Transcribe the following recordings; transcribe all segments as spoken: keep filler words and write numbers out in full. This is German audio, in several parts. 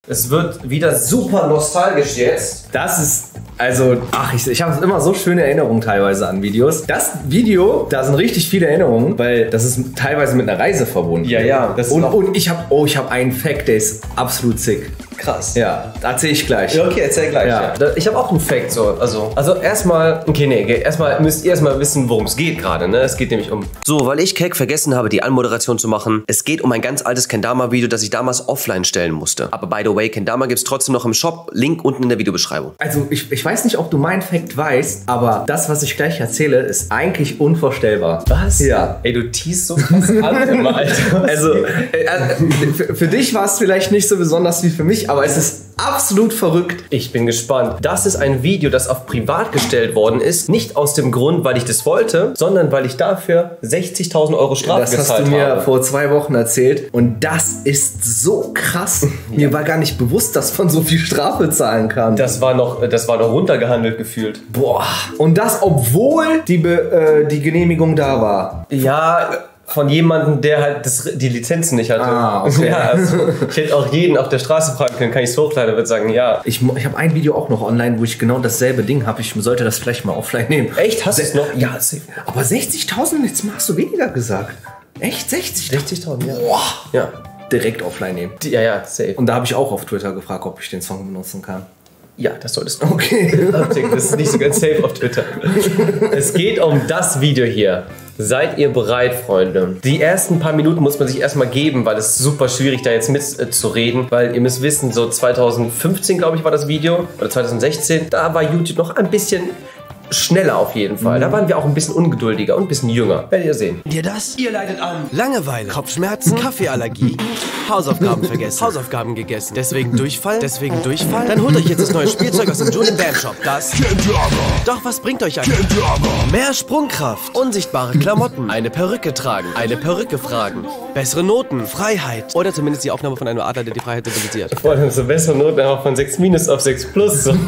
Es wird wieder super nostalgisch jetzt. Das ist, also, ach, ich, ich habe immer so schöne Erinnerungen teilweise an Videos. Das Video, da sind richtig viele Erinnerungen, weil das ist teilweise mit einer Reise verbunden. Ja, ja. Das und, und ich habe, oh, ich habe einen Fact, der ist absolut sick. Krass. Ja, erzähl ich gleich. Ja, okay, erzähl gleich. Ja. Ja. Ich habe auch einen Fact so, also, also erstmal, okay, nee, erstmal müsst ihr erstmal wissen, worum es geht gerade, ne? Es geht nämlich um. So, weil ich keck vergessen habe, die Anmoderation zu machen. Es geht um ein ganz altes Kendama-Video, das ich damals offline stellen musste. Aber by the way, Kendama gibt's trotzdem noch im Shop. Link unten in der Videobeschreibung. Also ich, ich weiß nicht, ob du meinen Fact weißt, aber das, was ich gleich erzähle, ist eigentlich unvorstellbar. Was? Ja. Ey, du teast so krass an immer, Alter. Also, äh, für, für dich war es vielleicht nicht so besonders wie für mich, aber es ist absolut verrückt. Ich bin gespannt. Das ist ein Video, das auf privat gestellt worden ist. Nicht aus dem Grund, weil ich das wollte, sondern weil ich dafür sechzigtausend Euro Strafe das gezahlt habe. Das hast du mir habe. vor zwei Wochen erzählt. Und das ist so krass. Ja. Mir war gar nicht bewusst, dass man so viel Strafe zahlen kann. Das war noch, das war noch runtergehandelt gefühlt. Boah. Und das, obwohl die, Be äh, die Genehmigung da war. Ja, von jemandem, der halt das, die Lizenzen nicht hatte. Ah, okay. Ja, also, ich hätte auch jeden auf der Straße fragen können, kann ich es hochladen? Er wird sagen, ja. Ich, ich habe ein Video auch noch online, wo ich genau dasselbe Ding habe. Ich sollte das vielleicht mal offline nehmen. Echt? Hast du es noch? Ja, aber sechzigtausend, jetzt hast du weniger gesagt. Echt? sechzigtausend? sechzigtausend, ja. Boah. Ja. Direkt offline nehmen. Ja, ja, safe. Und da habe ich auch auf Twitter gefragt, ob ich den Song benutzen kann. Ja, das solltest du. Okay. Das ist nicht so ganz safe auf Twitter. Es geht um das Video hier. Seid ihr bereit, Freunde? Die ersten paar Minuten muss man sich erstmal geben, weil es ist super schwierig, da jetzt mitzureden. Äh, weil ihr müsst wissen, so zweitausendfünfzehn, glaube ich, war das Video. Oder zweitausendsechzehn. Da war YouTube noch ein bisschen schneller auf jeden Fall. Da waren wir auch ein bisschen ungeduldiger und ein bisschen jünger. Werdet ihr sehen. Ihr das? Ihr leidet an Langeweile, Kopfschmerzen, Kaffeeallergie, Hausaufgaben vergessen, Hausaufgaben gegessen, deswegen Durchfall, deswegen Durchfall. Dann holt euch jetzt das neue Spielzeug aus dem Julian Bam Shop. Das Doch was bringt euch eigentlich? Mehr Sprungkraft, unsichtbare Klamotten, eine Perücke tragen, eine Perücke fragen, bessere Noten, Freiheit oder zumindest die Aufnahme von einem Adler, der die Freiheit symbolisiert. Vor allem so bessere Noten einfach von sechs minus auf sechs plus. So.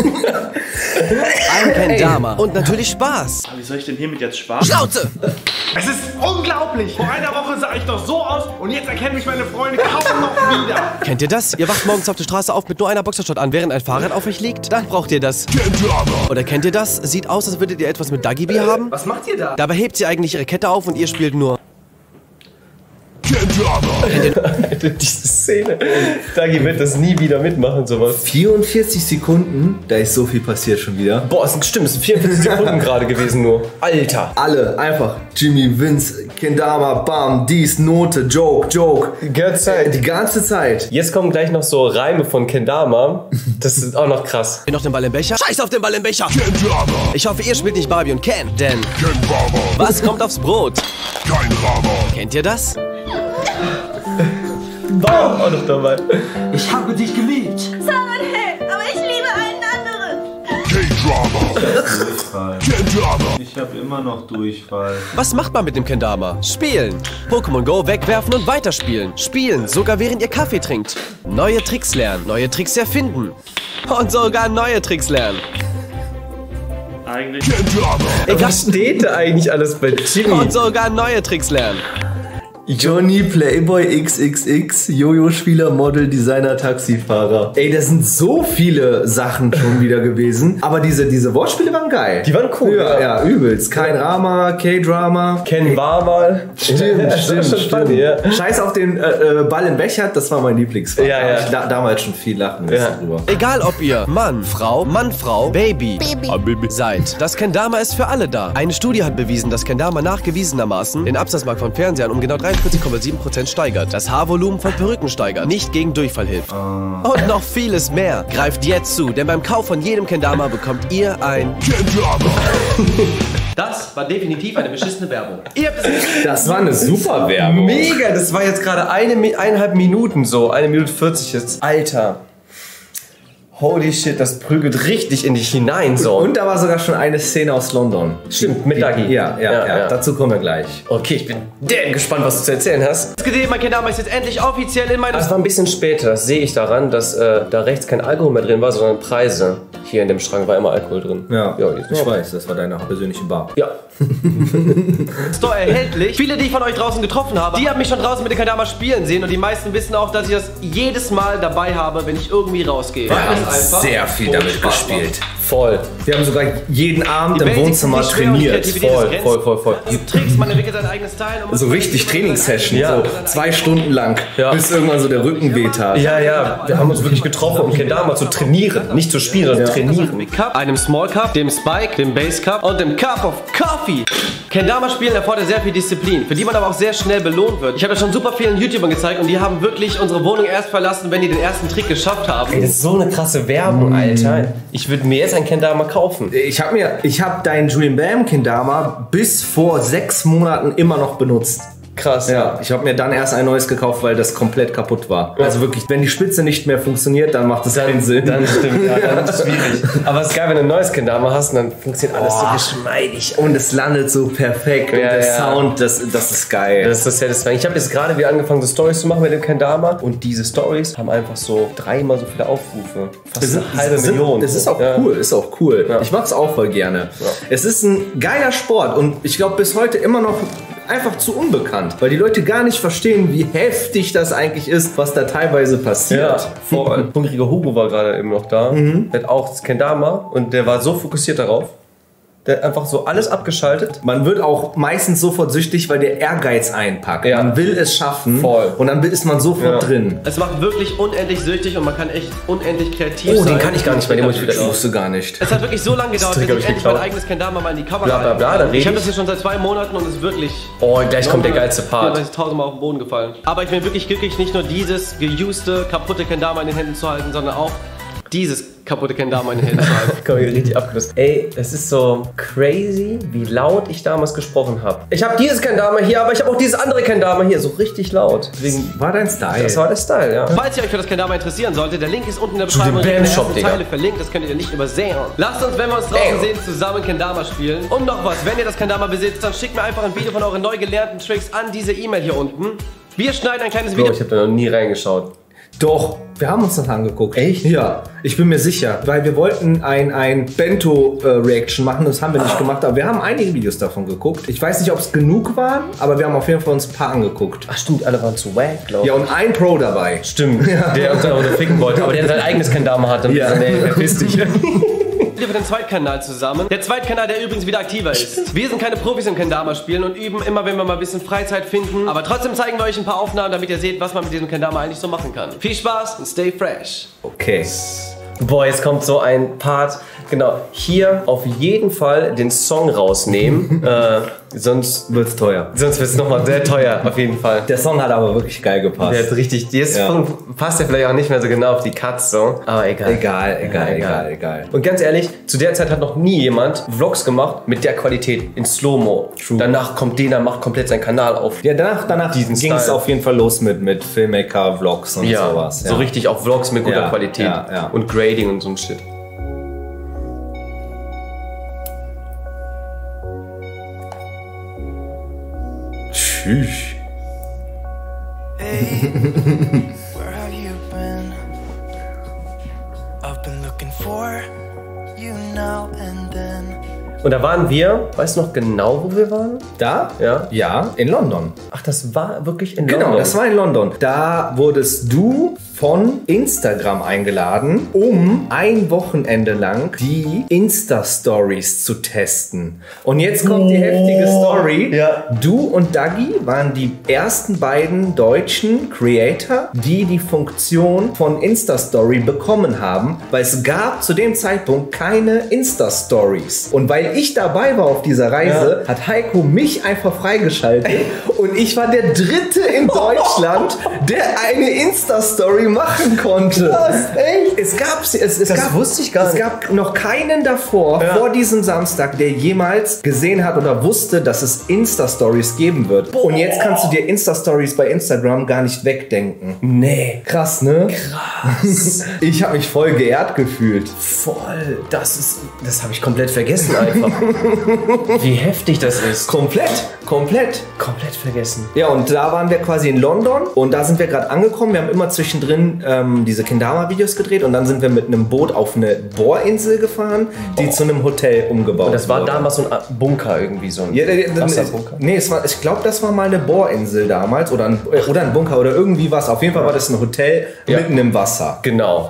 Ein Kendama und natürlich Spaß. Wie soll ich denn hiermit jetzt Spaß? Schnauze! Es ist unglaublich! Vor einer Woche sah ich doch so aus und jetzt erkennen mich meine Freunde kaum noch wieder. Kennt ihr das? Ihr wacht morgens auf der Straße auf mit nur einer Boxershot an, während ein Fahrrad auf euch liegt? Dann braucht ihr das. Oder kennt ihr das? Sieht aus, als würdet ihr etwas mit Dagi B haben. Was macht ihr da? Dabei hebt sie eigentlich ihre Kette auf und ihr spielt nur. Alter, diese Szene. Dagi wird das nie wieder mitmachen, sowas. vierundvierzig Sekunden, da ist so viel passiert schon wieder. Boah, es sind, stimmt, es sind vierundvierzig Sekunden gerade gewesen nur. Alter. Alle, einfach. Jimmy, Vince, Kendama, Bam, dies, Note, Joke, Joke. Die ganze Zeit. Die ganze Zeit. Jetzt kommen gleich noch so Reime von Kendama. Das ist auch noch krass. Noch den Ball im Becher? Scheiß auf den Ball im Becher! Ich hoffe, ihr spielt nicht Barbie und Ken, denn was kommt aufs Brot? Kein Rama. Kennt ihr das? Bam, auch noch dabei. Ich habe dich geliebt. Saman, hey, aber ich liebe einen anderen. K-Drama. K-Drama. Ich habe immer noch Durchfall. Was macht man mit dem Kendama? Spielen. Pokémon Go wegwerfen und weiterspielen. Spielen, sogar während ihr Kaffee trinkt. Neue Tricks lernen, neue Tricks erfinden. Und sogar neue Tricks lernen. Eigentlich. Ey, was steht da eigentlich alles bei Jimmy? Und sogar neue Tricks lernen. Johnny, Playboy, X X X, Jojo-Spieler, Model, Designer, Taxifahrer. Ey, das sind so viele Sachen schon wieder gewesen. Aber diese, diese Wortspiele waren geil. Die waren cool. Ja, ja, übelst. Kein Rama, K-Drama. Ken war mal. Stimmt, Das stimmt, schon stimmt. funny, ja. Scheiß auf den äh, äh, Ball im Becher, das war mein Lieblingsfach. Ja, ja. Da hab ich da, damals schon viel lachen müssen Ja. drüber. Egal ob ihr Mann, Frau, Mann, Frau, Baby, Baby. seid. Das Kendama ist für alle da. Eine Studie hat bewiesen, dass Kendama nachgewiesenermaßen den Absatzmarkt von Fernsehern um genau dreiundvierzig Komma sieben Prozent steigert. Das Haarvolumen von Perücken steigert. Nicht gegen Durchfall hilft. Und noch vieles mehr. Greift jetzt zu, denn beim Kauf von jedem Kendama bekommt ihr ein Das war definitiv eine beschissene Werbung. Ihr habt es Das war eine super Werbung. Mega, das war jetzt gerade eine, Mi- eineinhalb Minuten so. Eine Minute vierzig jetzt. Alter. Holy shit, das prügelt richtig in dich hinein so. Und da war sogar schon eine Szene aus London. Stimmt, mit Dagi. Ja, ja, ja, Ja, ja. dazu kommen wir gleich. Okay, ich bin damn gespannt, was du zu erzählen hast. gesehen, mein Kendama ist jetzt endlich offiziell in meinem... Das war ein bisschen später, das sehe ich daran, dass äh, da rechts kein Alkohol mehr drin war, sondern Preise. Hier in dem Schrank war immer Alkohol drin. Ja, ja, jetzt ich noch. weiß, das war deine persönliche Bar. Ja, Store erhältlich. Viele, die ich von euch draußen getroffen habe, die haben mich schon draußen mit den Kendama spielen sehen und die meisten wissen auch, dass ich das jedes Mal dabei habe, wenn ich irgendwie rausgehe. Wir haben sehr viel damit gespielt. Voll. Wir haben sogar jeden Abend Die im Basics Wohnzimmer sind nicht schwer und die trainiert. Kreativität ist Voll, grenz- voll, voll, voll. Du trägst, man entwickelt sein eigenes Style. Und man So richtig Trainingssession, Ja. so zwei Stunden lang, Ja. bis irgendwann so der Rücken wehtat. Ja, ja, wir haben uns wirklich getroffen, um Kendama zu trainieren. Nicht zu spielen, sondern zu trainieren. Big Cup, einem Small Cup, dem Spike, dem Base Cup und dem Cup of Coffee. Kendama spielen erfordert sehr viel Disziplin, für die man aber auch sehr schnell belohnt wird. Ich habe das schon super vielen YouTubern gezeigt und die haben wirklich unsere Wohnung erst verlassen, wenn die den ersten Trick geschafft haben. Ey, das ist so eine krasse Werbung, Alter. Ich würde mir jetzt ein Kendama kaufen. Ich habe mir, ich habe deinen Julian Bam Kendama bis vor sechs Monaten immer noch benutzt. Krass. Ja, ich habe mir dann erst ein neues gekauft, weil das komplett kaputt war. Also wirklich, wenn die Spitze nicht mehr funktioniert, dann macht das keinen Sinn. Dann stimmt, ja, dann ist es schwierig. Aber es ist geil, wenn du ein neues Kendama hast und dann funktioniert alles Oh. so geschmeidig. Und es landet so perfekt und Ja, der ja. Sound, das, das ist geil. Das ist das Satisfying. Ich habe jetzt gerade wieder angefangen, so Stories zu machen mit dem Kendama und diese Stories haben einfach so dreimal so viele Aufrufe. Fast eine halbe sind- Million. Das ist auch Ja. cool, ist auch cool. Ja. Ich mach's auch voll gerne. Ja. Es ist ein geiler Sport und ich glaube bis heute immer noch einfach zu unbekannt, weil die Leute gar nicht verstehen, wie heftig das eigentlich ist, was da teilweise passiert. Ja, voll. Hungriger Hugo war gerade eben noch da. Der hat auch das Kendama und der war so fokussiert darauf. Der hat einfach so alles abgeschaltet. Man wird auch meistens sofort süchtig, weil der Ehrgeiz einpackt. Ja. Man will es schaffen Voll. und dann ist man sofort Ja. drin. Es macht wirklich unendlich süchtig und man kann echt unendlich kreativ Oh, sein. den kann ich gar nicht mehr, den muss ich wieder Ich wusste gar nicht. Es hat wirklich so lange gedauert, bis Trick hab ich ich endlich mein geklaut. eigenes Kendama mal in die Kamera Bla, bla, bla, halten da kann. red Ich habe ich. das hier schon seit zwei Monaten und es ist wirklich... Oh, gleich kommt der geilste Part. Ich bin tausendmal auf den Boden gefallen. Aber ich bin wirklich glücklich, nicht nur dieses geuste, kaputte Kendama in den Händen zu halten, sondern auch dieses kaputte Kendama in den Händen zu halten. Komm, hier richtig abgelöst. Ey, es ist so crazy, wie laut ich damals gesprochen habe. Ich habe dieses Kendama hier, aber ich habe auch dieses andere Kendama hier. So richtig laut. Deswegen, War dein Style? das war der Style, ja. Falls ihr euch für das Kendama interessieren sollte, der Link ist unten in der Beschreibung Bam in der Shop, ersten Digga. Zeile verlinkt, das könnt ihr nicht übersehen. Lasst uns, wenn wir uns draußen Damn. sehen, zusammen Kendama spielen. Und noch was, wenn ihr das Kendama besitzt, dann schickt mir einfach ein Video von euren neu gelernten Tricks an diese E-Mail hier unten. Wir schneiden ein kleines Bro, Video. ich habe da noch nie reingeschaut. Doch, wir haben uns das angeguckt. Echt? Ja, ich bin mir sicher. Weil wir wollten ein, ein Bento-Reaction machen, das haben wir nicht gemacht, aber wir haben einige Videos davon geguckt. Ich weiß nicht, ob es genug waren, aber wir haben auf jeden Fall uns ein paar angeguckt. Ach stimmt, alle waren zu wack, glaube ich. Ja, und ein Pro dabei. Stimmt, der uns einfach nur ficken wollte, aber der sein eigenes Kendama hatte. Ja. Nee, verpiss dich. Für den Zweitkanal zusammen. Der Zweitkanal, der übrigens wieder aktiver ist. Wir sind keine Profis im Kendama spielen und üben immer, wenn wir mal ein bisschen Freizeit finden. Aber trotzdem zeigen wir euch ein paar Aufnahmen, damit ihr seht, was man mit diesem Kendama eigentlich so machen kann. Viel Spaß und stay fresh. Okay. Boah, jetzt kommt so ein Part. Genau, hier auf jeden Fall den Song rausnehmen. äh, sonst Wird's teuer. sonst wird es nochmal sehr teuer, auf jeden Fall. Der Song hat aber wirklich geil gepasst. Der hat richtig, jetzt Ja. passt ja vielleicht auch nicht mehr so genau auf die Cuts so. Aber egal. Egal, egal, Ja, egal, egal. Und ganz ehrlich, zu der Zeit hat noch nie jemand Vlogs gemacht mit der Qualität in Slow-Mo. Danach kommt Dena, macht komplett seinen Kanal auf. Ja, danach, danach Diesen ging es Style. auf jeden Fall los mit, mit Filmmaker, Vlogs und Ja, sowas. so richtig auch Vlogs mit guter Ja, Qualität ja, ja. und Grading und so ein Shit. Tschüss. Where have you been? I've been looking for you now and then. Und da waren wir, weißt du noch genau, wo wir waren? Da? Ja. Ja, in London. Ach, das war wirklich in Genau, London. das war in London. Da wurdest du von Instagram eingeladen, um ein Wochenende lang die Insta-Stories zu testen. Und jetzt kommt die heftige Story. Ja. Du und Dagi waren die ersten beiden deutschen Creator, die die Funktion von Insta-Story bekommen haben, weil es gab zu dem Zeitpunkt keine Insta-Stories. Und weil ich dabei war auf dieser Reise, hat Heiko mich einfach freigeschaltet und ich war der Dritte in Deutschland, der eine Insta-Story machen konnte. Was? Echt? Es gab, es, es Das gab, wusste ich gar es nicht. gab noch keinen davor, Ja. vor diesem Samstag, der jemals gesehen hat oder wusste, dass es Insta-Stories geben wird. Und jetzt kannst du dir Insta-Stories bei Instagram gar nicht wegdenken. Nee. Krass, ne? Krass. Ich habe mich voll geehrt gefühlt. Voll. Das ist, das habe ich komplett vergessen einfach. Wie heftig das ist. Komplett, komplett. Komplett vergessen. Ja, und da waren wir quasi in London und da sind wir gerade angekommen. Wir haben immer zwischendrin ähm, diese Kendama-Videos gedreht und dann sind wir mit einem Boot auf eine Bohrinsel gefahren, die oh. zu einem Hotel umgebaut wurde. Das war wurde. damals so ein Bunker irgendwie, so ein ja, der, der, Wasserbunker? Nee, es war, ich glaube, das war mal eine Bohrinsel damals oder ein, oder ein Bunker oder irgendwie was. Auf jeden Fall war das ein Hotel ja. mitten im Wasser. Genau.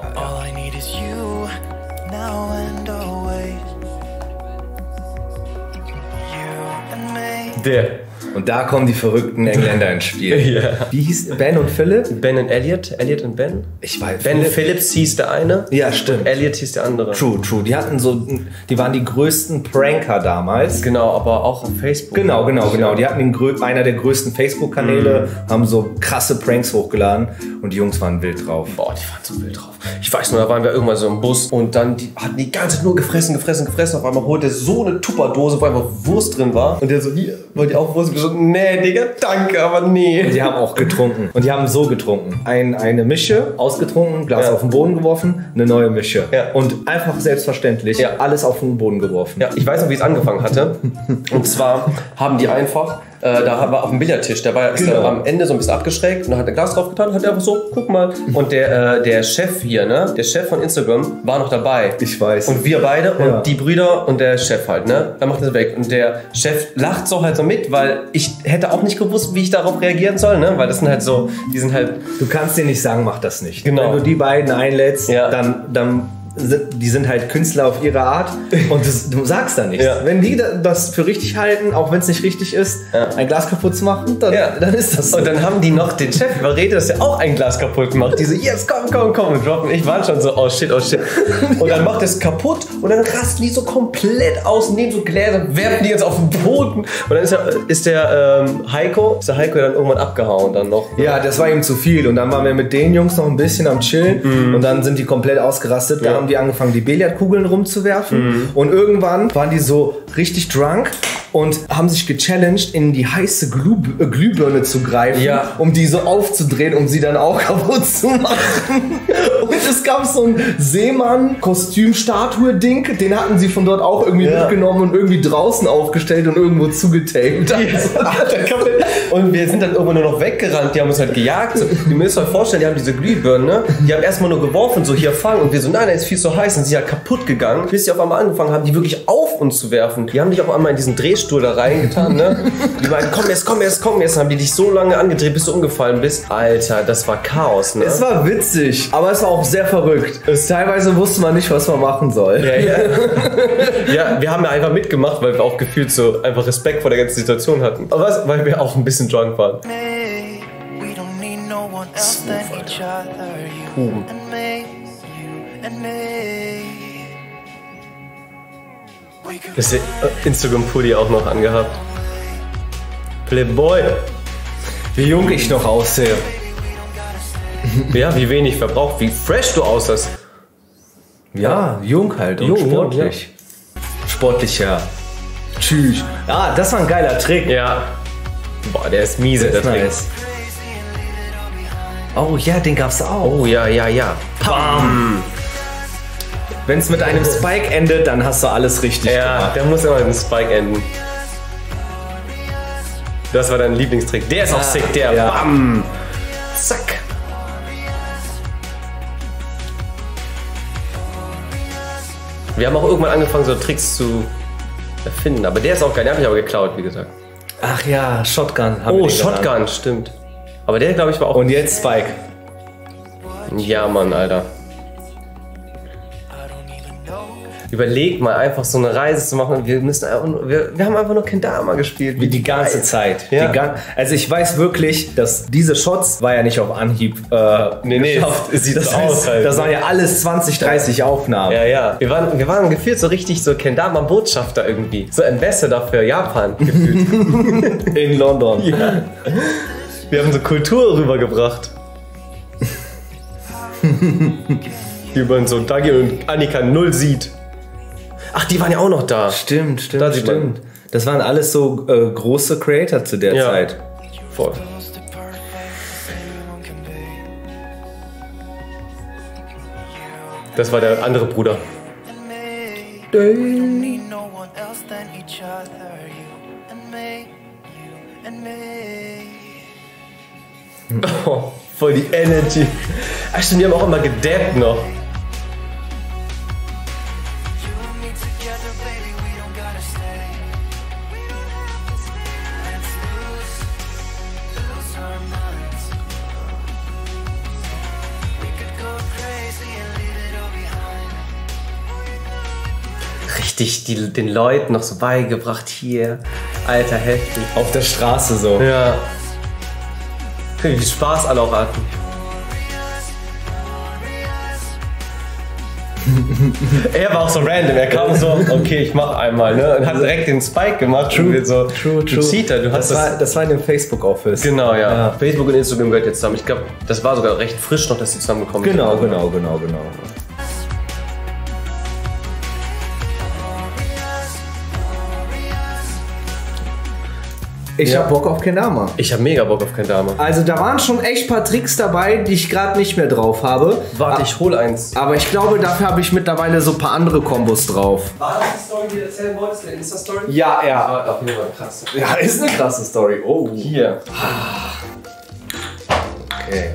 Der. Und da kommen die verrückten Engländer ins Spiel. Ja. Wie hieß Ben und Philip? Ben und Elliot. Elliot und Ben? Ich weiß. Ben Philipp. Phillips hieß der eine. Ja, stimmt. Und Elliot hieß der andere. True, true. Die hatten so, die waren die größten Pranker damals. Genau, aber auch auf Facebook. Genau, genau, genau. Die hatten den, einer der größten Facebook-Kanäle, mhm. haben so krasse Pranks hochgeladen und die Jungs waren wild drauf. Boah, die waren so wild drauf. Ich weiß nur, da waren wir irgendwann so im Bus und dann die hatten die ganze Zeit nur gefressen, gefressen, gefressen. Auf einmal holte er so eine Tupperdose, wo einfach Wurst drin war. Und der so, hier, wollt ihr auch Wurst? Und so, nee, Digga, danke, aber nee. Und die haben auch getrunken. Und die haben so getrunken. Ein, eine Mische, ausgetrunken, Glas ja. auf den Boden geworfen, eine neue Mische. Ja. Und einfach selbstverständlich ja. alles auf den Boden geworfen. Ja, ich weiß noch, wie es angefangen hatte. Und zwar haben die einfach, äh, da war auf dem Billardtisch, der war genau. am Ende so ein bisschen abgeschrägt und dann hat er Glas drauf getan und hat er einfach so, guck mal. Und der, äh, der Chef hier, ne, der Chef von Instagram war noch dabei. Ich weiß. Und wir beide ja. und die Brüder und der Chef halt, ne, dann macht er es weg. Und der Chef lacht so halt so mit, weil ich hätte auch nicht gewusst, wie ich darauf reagieren soll, ne, weil das sind halt so, die sind halt... Du kannst dir nicht sagen, mach das nicht. Genau. Wenn du die beiden einlädst, ja. dann... dann die sind halt Künstler auf ihre Art und das, du sagst da nichts. Ja. Wenn die das für richtig halten, auch wenn es nicht richtig ist, ja. ein Glas kaputt zu machen, dann, ja. dann ist das so. Und dann haben die noch den Chef überredet, dass er auch ein Glas kaputt macht. Die so, yes, komm, komm, komm. Und droppen. Ich war schon so, oh shit, oh shit. Und dann macht er es kaputt und dann rasten die so komplett aus, nehmen so Gläser und werfen die jetzt auf den Boden. Und dann ist der, ist der ähm, Heiko, ist der Heiko dann irgendwann abgehauen dann noch. Ja, das war ihm zu viel. Und dann waren wir mit den Jungs noch ein bisschen am Chillen mhm. und dann sind die komplett ausgerastet. Da ja. haben die angefangen, die Billardkugeln rumzuwerfen mhm. und irgendwann waren die so richtig drunk und haben sich gechallenged, in die heiße Glüh Glühbirne zu greifen, ja. um die so aufzudrehen, um sie dann auch kaputt zu machen. Und es gab so ein Seemann-Kostüm-Statue-Ding, den hatten sie von dort auch irgendwie ja. mitgenommen und irgendwie draußen aufgestellt und irgendwo zugetaped. Ja. Und wir sind dann irgendwann nur noch weggerannt, die haben uns halt gejagt. So, ihr müsst euch vorstellen, die haben diese Glühbirnen, ne? Die haben erstmal nur geworfen, so hier fangen und wir so, nein, nein, ist viel zu heiß und sie halt kaputt gegangen, bis sie auf einmal angefangen haben, die wirklich auf uns zu werfen. Die haben dich auf einmal in diesen Drehstuhl da reingetan, ne? Die meinten, komm jetzt, komm jetzt, komm jetzt, haben die dich so lange angedreht, bis du umgefallen bist. Alter, das war Chaos, ne? Es war witzig, aber es war auch sehr verrückt. Es, teilweise wusste man nicht, was man machen soll. Ja, ja. Ja, wir haben ja einfach mitgemacht, weil wir auch gefühlt so einfach Respekt vor der ganzen Situation hatten. Aber was? Weil wir auch ein bisschen drunk waren. Puh. Das ist Instagram-Pulli auch noch angehabt. Playboy. Wie jung ich noch aussehe. Ja, wie wenig verbraucht, wie fresh du aussiehst. Ja, jung halt und jung, sportlich. Ja. Sportlicher. Tschüss. Ja, das war ein geiler Trick. Ja. Boah, der ist miese, der, der Trick. Nice. Oh ja, den gab's auch. Oh ja, ja, ja. Bam. Wenn es mit einem Spike endet, dann hast du alles richtig ja, gemacht. Ja, der muss immer mit einem Spike enden. Das war dein Lieblingstrick. Der ist auch ah, sick, der. Ja. Bam. Zack. Wir haben auch irgendwann angefangen, so Tricks zu erfinden. Aber der ist auch geil. Den habe ich aber geklaut, wie gesagt. Ach ja, Shotgun. Haben oh, wir Shotgun, gelernt. Stimmt. Aber der, glaube ich, war auch... Und jetzt Spike. Ja, Mann, Alter. Überleg mal, einfach so eine Reise zu machen. Wir müssen einfach nur, wir, wir haben einfach noch Kendama gespielt. Wie die ganze Zeit. Ja. Die gan also ich weiß wirklich, dass diese Shots war ja nicht auf Anhieb. Äh, nee, nee, es sieht das aus halt. Das waren ja alles zwanzig, dreißig Aufnahmen. Ja, ja. Wir waren, wir waren gefühlt so richtig so Kendama-Botschafter irgendwie. So Ambassador für Japan gefühlt. In London. Ja. Wir haben so Kultur rübergebracht. Wie man so Dagi und Annika null sieht. Ach, die waren ja auch noch da. Stimmt, stimmt, da stimmt. Das waren alles so äh, große Creator zu der ja. Zeit. Voll. Das war der andere Bruder. Oh, voll die Energy. Ach stimmt, die haben auch immer gedabbt noch. richtig die, den Leuten noch so beigebracht. Hier, alter, heftig. Auf der Straße so. Ja. Wie viel Spaß alle auch hatten. Er war auch so random, er kam so, okay, ich mach einmal, ne? Und hat direkt den Spike gemacht. True, so, true, true. Cheater, du hast das, das, war, das war in dem Facebook-Office. Genau, ja. ja. Facebook und Instagram gehört jetzt zusammen. Ich glaube, das war sogar recht frisch noch, dass die zusammengekommen sind. Genau, genau, genau, genau. Ich ja. hab Bock auf Kendama. Ich hab mega Bock auf Kendama. Also da waren schon echt paar Tricks dabei, die ich gerade nicht mehr drauf habe. Warte, ich hol eins. Aber ich glaube, dafür habe ich mittlerweile so ein paar andere Kombos drauf. War das die Story, die du erzählen wolltest, der Insta-Story? Ja, ja. Ah, auf jeden Fall krass. Ja, ist eine krasse Story. Oh. Hier. Okay.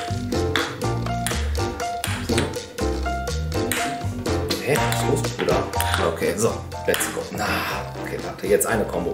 Hä? Was ist los, Bruder? Okay, so. Let's go. Na, okay, warte. Jetzt eine Kombo.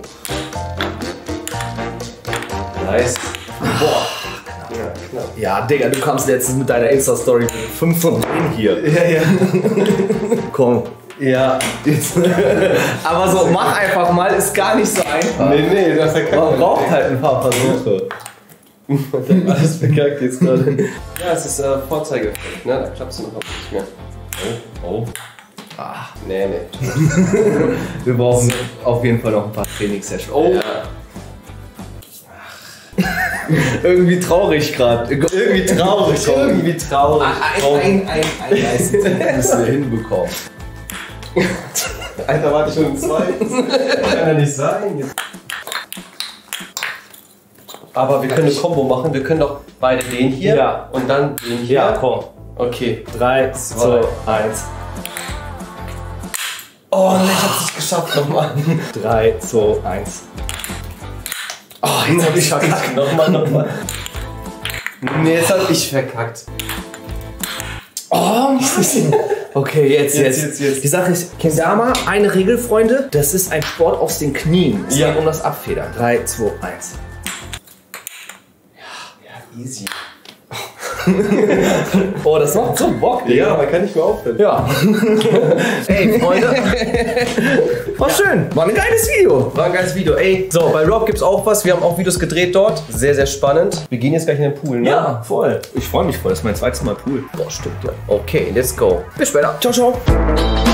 Nice. Boah. Ja, knapp. Ja, Digga, du kamst letztens mit deiner Insta-Story mit fünf von zehn hier. Ja, ja. Komm. Ja. Aber so, mach einfach mal, ist gar nicht so einfach. Nee, nee, das ist ja Man braucht halt ein paar Versuche. Alles verkackt jetzt gerade. Ja, es ist äh, Vorzeigeffekt, ne? Da klappst du noch nicht mehr. Oh, oh. Ah. Nee, nee. Wir brauchen auf jeden Fall noch ein paar Trainingssessions. Oh. Ja. Irgendwie traurig gerade. Irgendwie traurig. Irgendwie traurig. Ein, ein, ein, ein Leistungsziel müssen wir hinbekommen. Alter, warte ich schon im zweiten. Kann ja nicht sein. Aber wir können eine Kombo machen. Wir können doch beide den hier ja. und dann den hier. Ja, komm. Okay. drei, zwei, eins. Oh, nee, ich hab's nicht geschafft. Nochmal. drei, zwei, eins. Oh, jetzt hab ich verkackt. Nochmal, nochmal. Nee, jetzt hab ich verkackt. Oh, okay, jetzt, jetzt, jetzt, jetzt, jetzt. Die Sache ist, Kendama, eine Regel, Freunde, das ist ein Sport aus den Knien. Es ja. geht um das Abfedern. drei, zwei, eins. Ja, easy. Oh, das macht so Bock, Digga. Ja, man kann nicht mehr aufhören. Ja. Ey, Freunde. War schön. War ein geiles Video. War ein geiles Video. Ey, so, bei Rob gibt's auch was. Wir haben auch Videos gedreht dort. Sehr, sehr spannend. Wir gehen jetzt gleich in den Pool, ne? Ja, voll. Ich freue mich voll. Das ist mein zweites Mal Pool. Boah, stimmt, ja. Okay, let's go. Bis später. Ciao, ciao.